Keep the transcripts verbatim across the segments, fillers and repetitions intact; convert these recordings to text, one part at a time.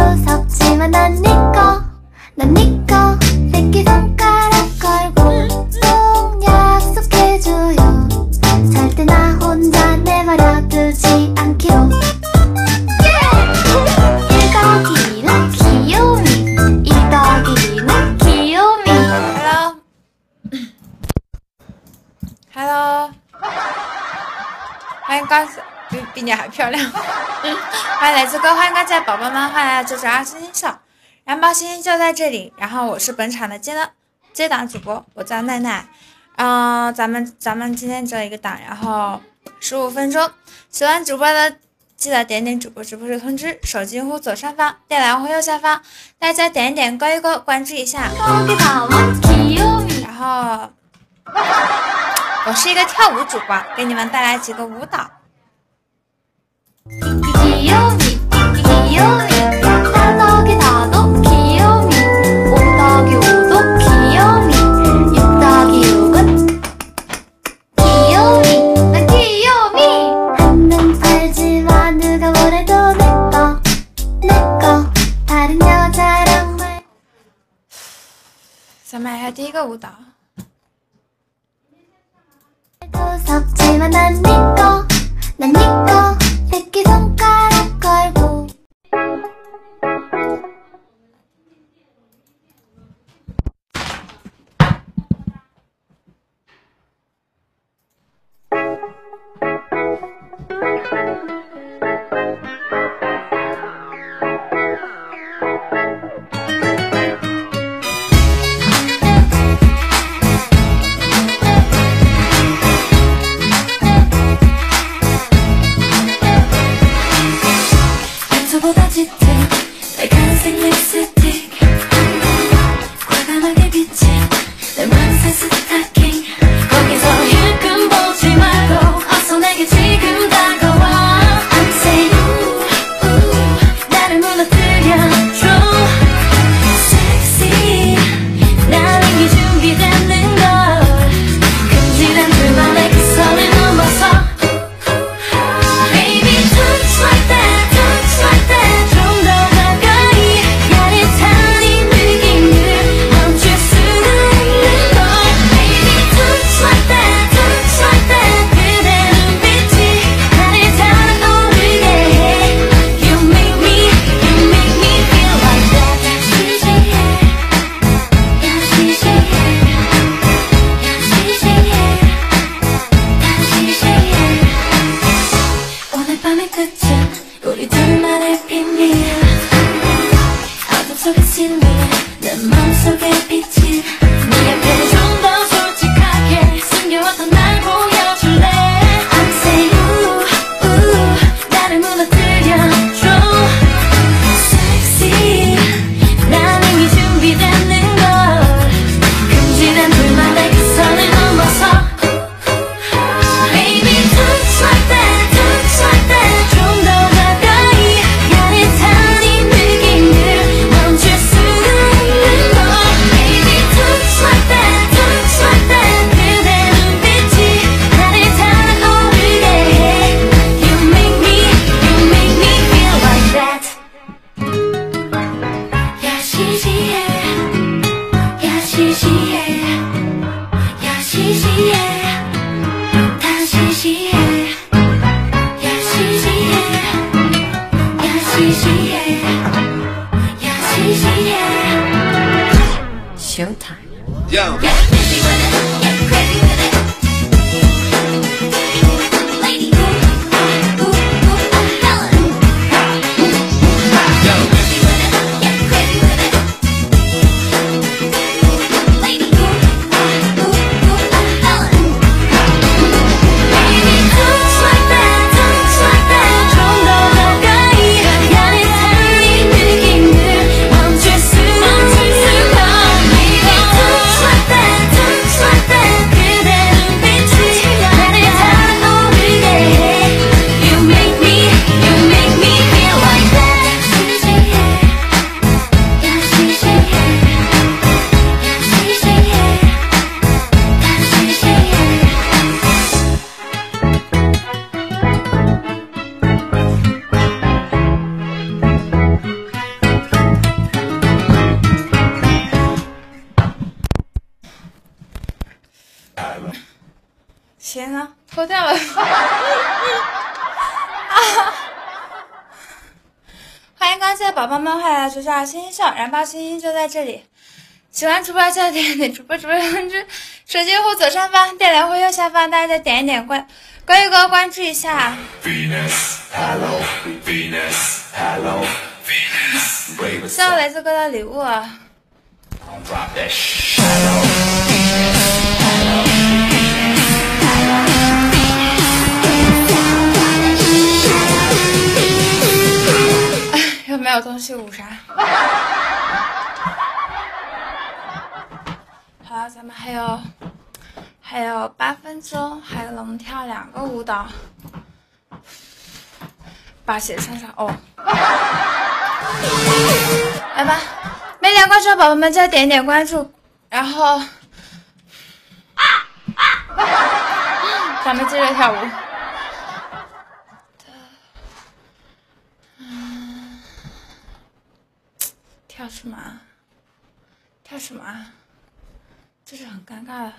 무섭지만 난 니꺼 난 니꺼 새끼손가락 걸고 꼭 약속해줘요. 절대 나 혼자 내버려두지 않기로. 일 더하기는 귀요미 이 더하기는 귀요미. Hello Hello 欢迎刚比比你还漂亮欢迎来自各欢迎刚进的宝宝们，欢迎来到九九二星星秀，燃爆星星就在这里。然后我是本场的接档接档主播，我叫奈奈。嗯、呃，咱们咱们今天只有一个档，然后十五分钟。喜欢主播的记得点点主播直播时通知，手机用户左上方，电脑用户右下方，大家点一点勾一勾，关注一下。然后我是一个跳舞主播，给你们带来几个舞蹈。咱们来看第一个舞蹈。 무섭지만 난 니꺼 난 니꺼 새끼손가락 걸고. 보다 짙은 빨간색 립스틱 과감하게 비친 내 맘새 스타킹 거기서 힐끔 보지 말고 어서 내게 지금 다가와 I'm saying ooh, 나를 무너뜨려줘 Sexy 난 이미 준비되는 걸 금지된 불만 내 그 선을 넘어서 Baby touch like that 우리 둘만의 비밀 어둠 속에 스밀 내 맘속에 빛이 네 앞에 좀 더 솔직하게 숨겨왔던 날 보여줄래 I'm saying ooh, ooh, 나를 무너뜨려줘 Sexy 난 이미 준비되는 걸 금지된 불만 내 그 선을 넘어서 Baby touch like that touch like that 좀 더 Showtime. Yo. Touch 脱掉了。啊！欢迎刚进的宝宝们，欢迎来九九二星星笑，燃爆星星就在这里。喜欢主播记得点点主播主播通知，手机户左上方，电联户右下方，大家再点一点关关注哥关注一下。Venus, hello, Venus, hello, Venus. 谢谢来自哥的礼物。又没有东西捂啥？好，咱们还有还有八分钟，还能跳两个舞蹈。把鞋穿上哦。来吧，没点关注的宝宝们再点一点关注，然后咱们接着跳舞。嗯，跳什么？跳什么？这是很尴尬的。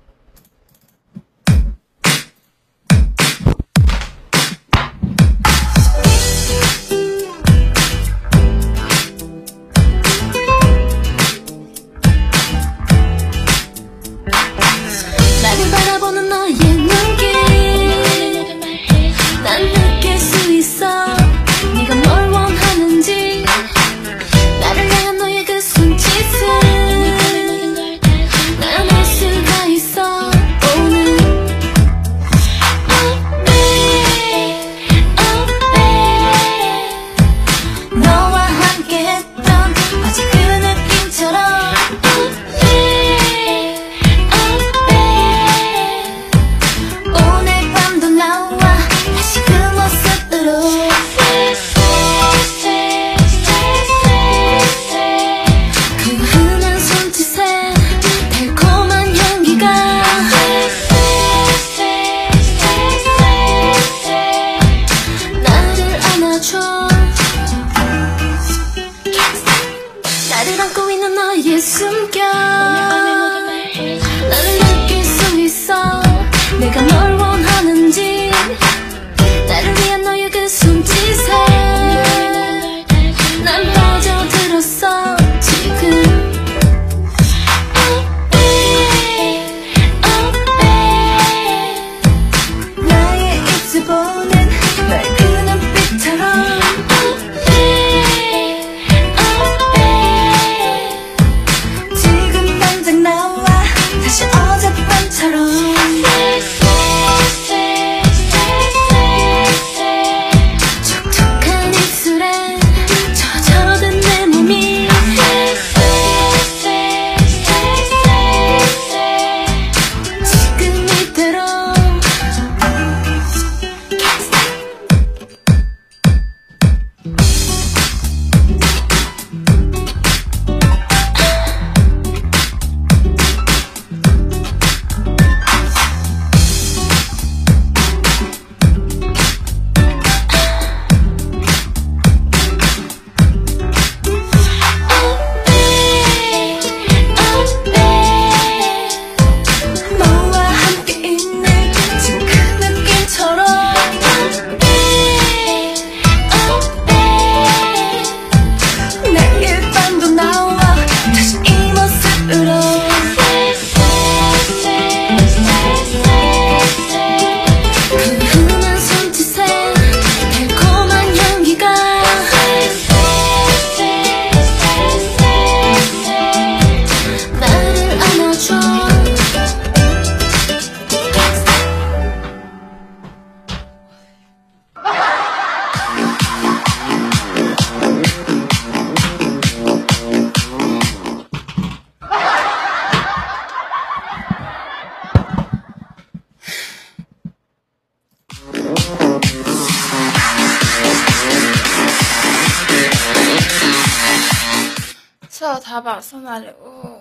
淘宝送的礼物，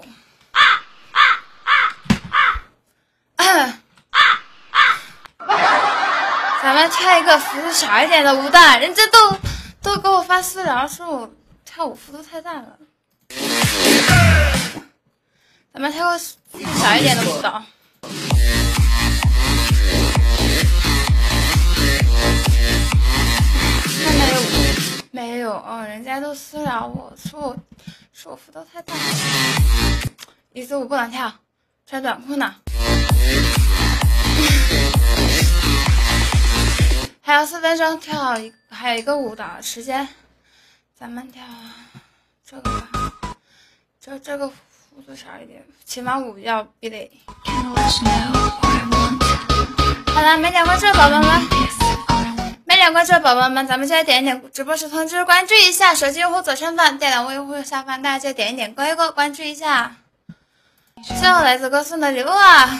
咱们跳一个幅度小一点的舞蹈，人家都都给我发私聊说我跳舞幅度太大了，咱们跳个幅度小一点的舞蹈。 看没有？没有哦，人家都私聊我说我说我幅度太大了，一四五不能跳，穿短裤呢。还有四分钟跳一，还有一个舞蹈时间，咱们跳这个吧，就这个幅度小一点，起码舞要必得。好了，没点关注的宝宝们，没点关注的宝宝们，咱们现在点一点直播时通知，关注一下手机用户左上方，电脑用户下方，大家就点一点勾一勾，关注一下。谢我来自歌送的礼物啊！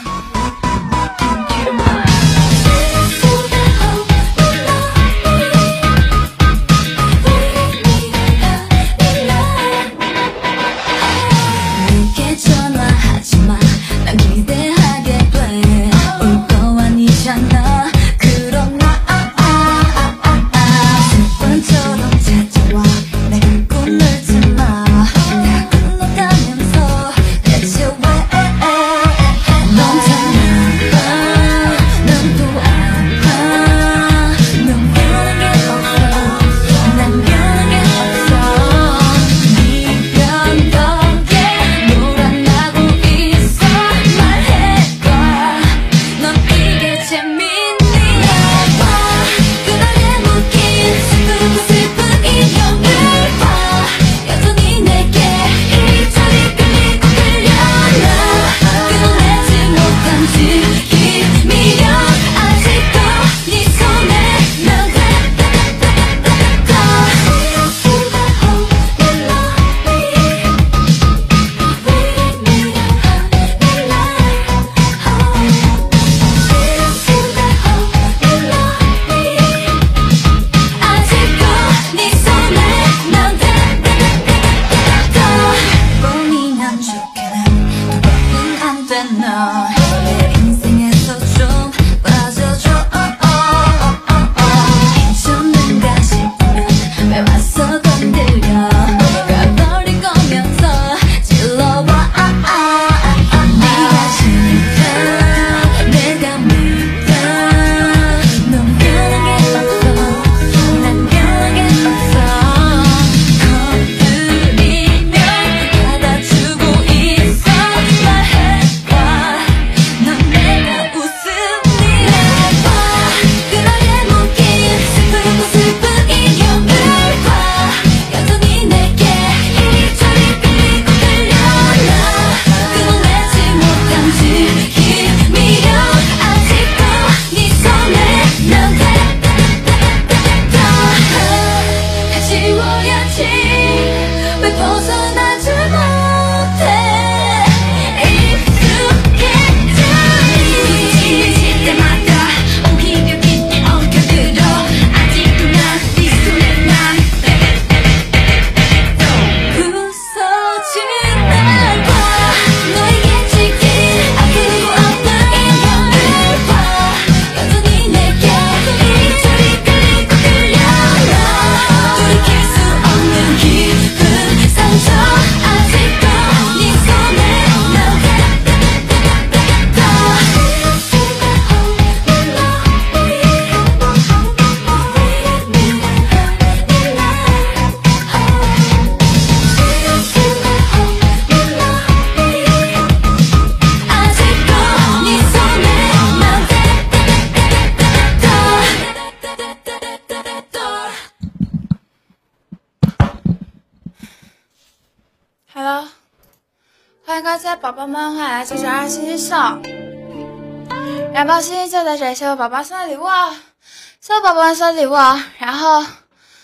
宝宝们，欢迎来九九二星星秀，燃爆星星就在这里，谢谢宝宝送的礼物啊！谢谢宝宝们送的礼物啊！然后啊，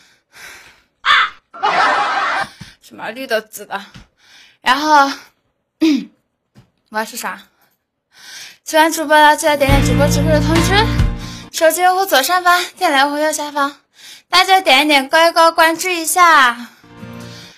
什么绿的紫的，然后我要是啥？喜欢主播的记得点点主播直播的通知，手机用户左上方，电脑用户右下方，大家点一点勾一勾，关注一下。